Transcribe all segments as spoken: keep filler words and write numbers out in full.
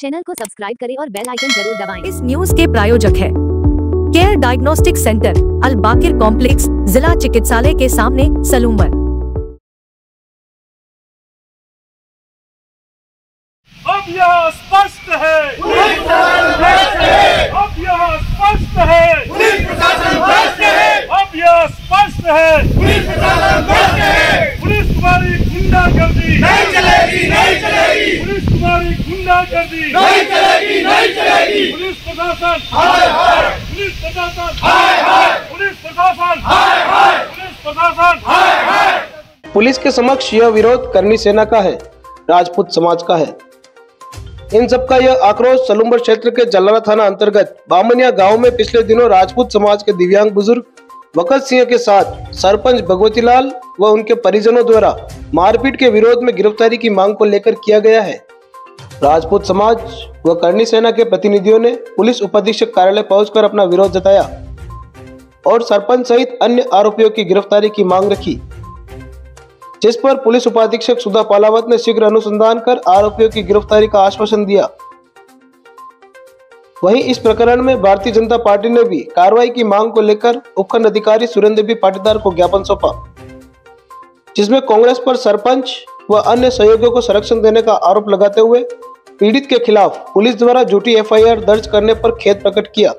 Channel को subscribe करें और बेल आइकन जरूर दबाएं। इस न्यूज के प्रायोजक है Care diagnostic centre, Al Baqir complex, जिला चिकित्सालय के सामने, सलूमर। अब यह स्पष्ट है, अब यह स्पष्ट है, अब यह स्पष्ट है, पुलिस तुम्हारी गुंडागर्दी नहीं चलेगी, नहीं चलेगी, पुलिस तुम्हारी गुंडागर्दी नहीं चलेगी, नहीं चलेगी, पुलिस प्रशासन हाय हाय, पुलिस प्रशासन हाय हाय, पुलिस प्रशासन हाय हाय, पुलिस प्रशासन हाय हाय। पुलिस के समक्ष यह विरोध करनी सेना का है, राजपूत समाज का है। इन सब का यह आक्रोश सलूमर क्षेत्र के जलारा थाना अंतर्गत बामनिया गांव में पिछले दिनों राजपूत समाज के दिव्यांग बुजुर्ग वकत सिंह के साथ सरपंच भगवती लाल व उनके परिजनों द्वारा मारपीट के विरोध में गिरफ्तारी की मांग को लेकर किया गया है। राजपूत समाज व करनी सेना के प्रतिनिधियों ने पुलिस उपाधीक्षक कार्यालय पहुंचकर अपना विरोध जताया और सरपंच सहित अन्य आरोपियों की गिरफ्तारी की मांग रखी, जिस पर पुलिस उपाधीक्षक सुधा पालावत ने शीघ्र अनुसंधान कर आरोपियों की गिरफ्तारी का आश्वासन दिया। वहीं इस प्रकरण में भारतीय जनता पार्टी ने भी कार्रवाई की मांग को लेकर उपखंड अधिकारी सुरेंद्र बी पाटीदार को ज्ञापन सौंपा, जिसमें कांग्रेस पर सरपंच व अन्य सहयोगियों को संरक्षण देने का आरोप लगाते हुए पीड़ित के खिलाफ पुलिस द्वारा झूठी एफ आई आर दर्ज करने पर खेद प्रकट किया।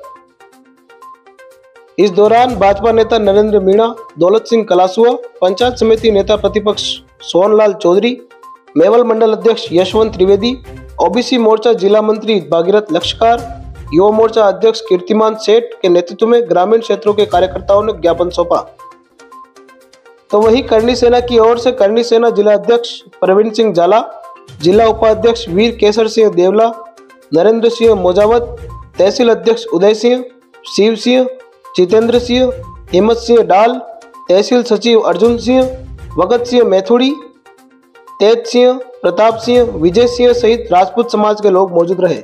इस दौरान भाजपा नेता नरेंद्र मीणा, दौलत सिंह कलासुआ, पंचायत समिति नेता प्रतिपक्ष सोनलाल चौधरी, मेवल मंडल अध्यक्ष यशवंत त्रिवेदी, ओबीसी मोर्चा जिला मंत्री भागीरथ लक्षकार, युवा मोर्चा अध्यक्ष कीर्तिमान सेठ के नेतृत्व में ग्रामीण क्षेत्रों के कार्यकर्ताओं ने ज्ञापन सौंपा। तो वहीं करनी सेना की ओर से करनी सेना जिला अध्यक्ष प्रवीण सिंह जाला, जिला उपाध्यक्ष वीर केसर सिंह देवला, नरेंद्र सिंह मोजावत, तहसील अध्यक्ष उदय सिंह, शिव सिंह, जितेंद्र सिंह, हिम्मत सिंह डाल, तहसील सचिव अर्जुन सिंह, भगत सिंह मैथुड़ी, तेज सिंह, प्रताप सिंह, विजय सिंह सहित राजपूत समाज के लोग मौजूद रहे।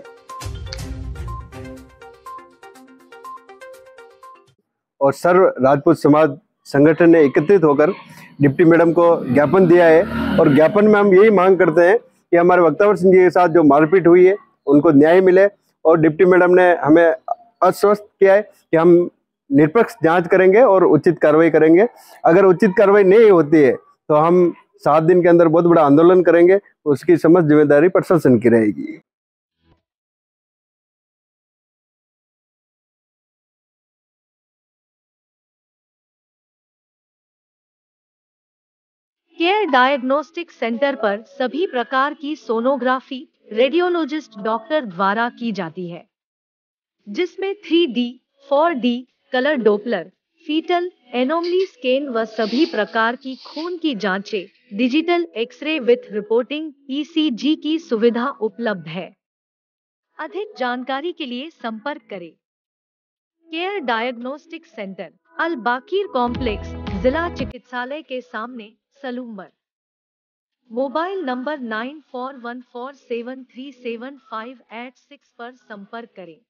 और सर्व राजपूत समाज संगठन ने एकत्रित होकर डिप्टी मैडम को ज्ञापन दिया है और ज्ञापन में हम यही मांग करते हैं कि हमारे वक्तावर सिंह जी के साथ जो मारपीट हुई है उनको न्याय मिले। और डिप्टी मैडम ने हमें आश्वस्त किया है कि हम निष्पक्ष जांच करेंगे और उचित कार्रवाई करेंगे। अगर उचित कार्रवाई नहीं होती है तो हम सात दिन के अंदर बहुत बड़ा आंदोलन करेंगे, उसकी समस्त जिम्मेदारी प्रशासन की रहेगी। केयर डायग्नोस्टिक सेंटर पर सभी प्रकार की सोनोग्राफी रेडियोलॉजिस्ट डॉक्टर द्वारा की जाती है, जिसमें three D, four D, colour Doppler, foetal anomaly scan व सभी प्रकार की खून की जांचें, digital x-ray with reporting E C G की सुविधा उपलब्ध है। अधिक जानकारी के लिए संपर्क करें Care diagnostic centre, Al Baqir complex, जिला चिकित्सालय के सामने, Salumbar. Mobile number nine four one four seven three seven five eight six पर संपर्क करें।